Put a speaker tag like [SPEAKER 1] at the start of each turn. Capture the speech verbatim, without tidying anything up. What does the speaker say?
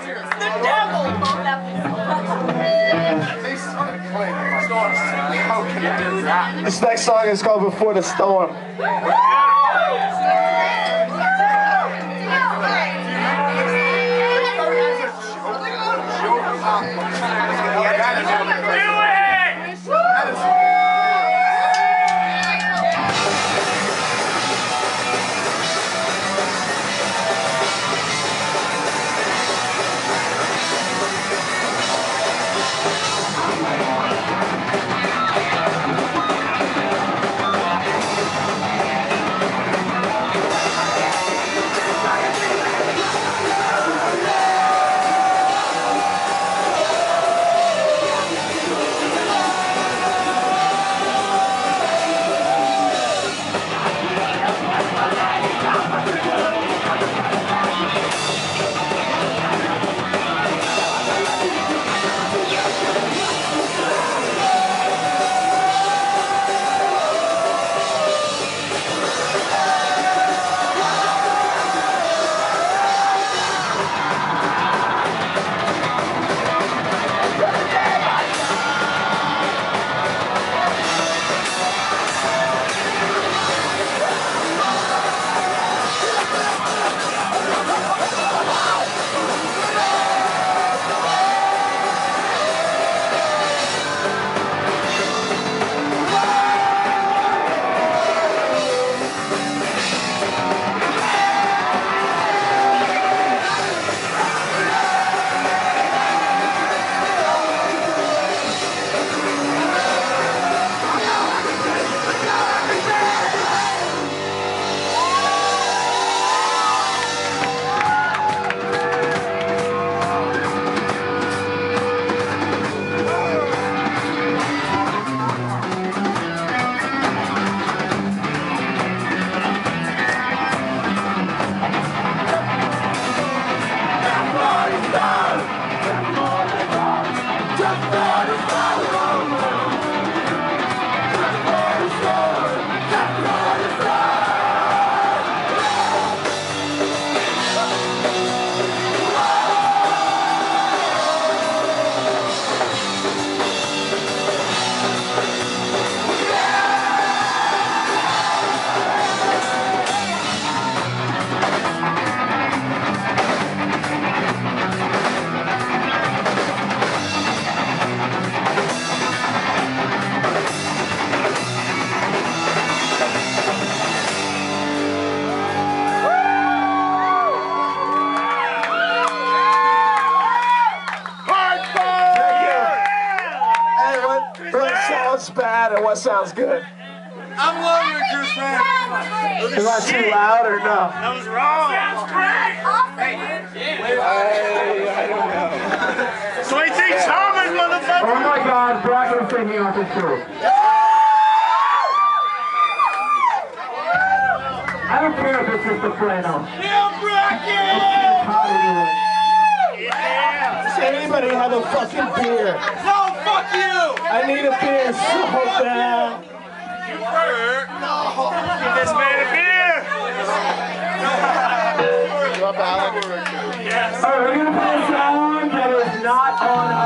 [SPEAKER 1] The devil!
[SPEAKER 2] This next song is called Before the Storm. Bad and what sounds good?
[SPEAKER 3] I'm loving it, Chris, man.
[SPEAKER 2] Is that too loud or no?
[SPEAKER 3] That was wrong.
[SPEAKER 1] Sounds great!
[SPEAKER 2] I, I don't know.
[SPEAKER 3] Sweet Tea Thomas, motherfucker!
[SPEAKER 4] Oh my God, Brocco's taking off his shirt. I don't care if it's just a Plano.
[SPEAKER 3] Yeah, Brocco!
[SPEAKER 4] Yeah.
[SPEAKER 2] Does anybody have a fucking beer?
[SPEAKER 3] No, fuck you!
[SPEAKER 2] I need a beer so bad.
[SPEAKER 3] You hurt? No. Give this man a beer!
[SPEAKER 2] You up, Alec?
[SPEAKER 3] Yes.
[SPEAKER 4] Alright, we're gonna play a song that is not on